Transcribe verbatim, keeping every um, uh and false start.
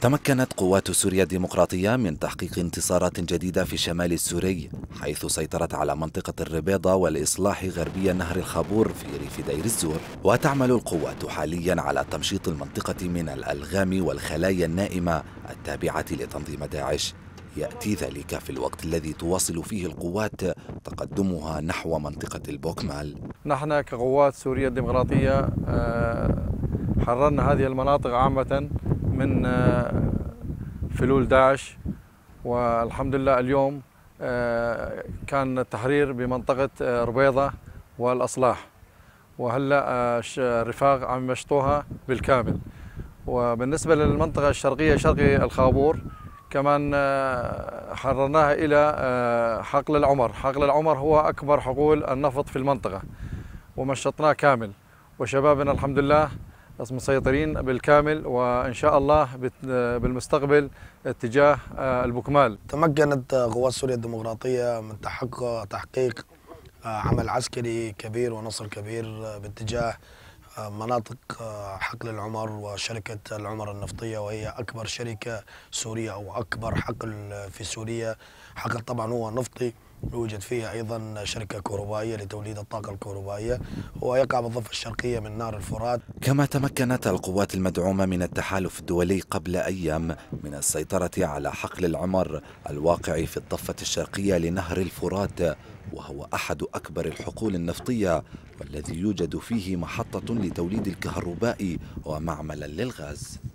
تمكنت قوات سوريا الديمقراطية من تحقيق انتصارات جديدة في الشمال السوري، حيث سيطرت على منطقة الربيضة والإصلاح غربي نهر الخابور في ريف دير الزور. وتعمل القوات حاليا على تمشيط المنطقة من الألغام والخلايا النائمة التابعة لتنظيم داعش. يأتي ذلك في الوقت الذي تواصل فيه القوات تقدمها نحو منطقة البوكمال. نحن كقوات سوريا الديمقراطية حررنا هذه المناطق عامة من فلول داعش، والحمد لله اليوم كان التحرير بمنطقة ربيضة والأصلاح، وهلا الرفاق عم يمشطوها بالكامل. وبالنسبة للمنطقة الشرقية شرقي الخابور كمان حررناها إلى حقل العمر. حقل العمر هو أكبر حقول النفط في المنطقة، ومشطناه كامل، وشبابنا الحمد لله مسيطرين بالكامل، وإن شاء الله بالمستقبل اتجاه البوكمال. تمكنت قوات سوريا الديمقراطية من تحقق تحقيق عمل عسكري كبير ونصر كبير باتجاه مناطق حقل العمر وشركة العمر النفطية، وهي أكبر شركة سورية أو أكبر حقل في سوريا. حقل طبعا هو نفطي، يوجد فيه أيضا شركة كهربائية لتوليد الطاقة الكهربائية، ويقع بالضفة الشرقية من نهر الفرات. كما تمكنت القوات المدعومة من التحالف الدولي قبل أيام من السيطرة على حقل العمر الواقع في الضفة الشرقية لنهر الفرات، وهو أحد أكبر الحقول النفطية، والذي يوجد فيه محطة لتوليد الكهرباء ومعملا للغاز.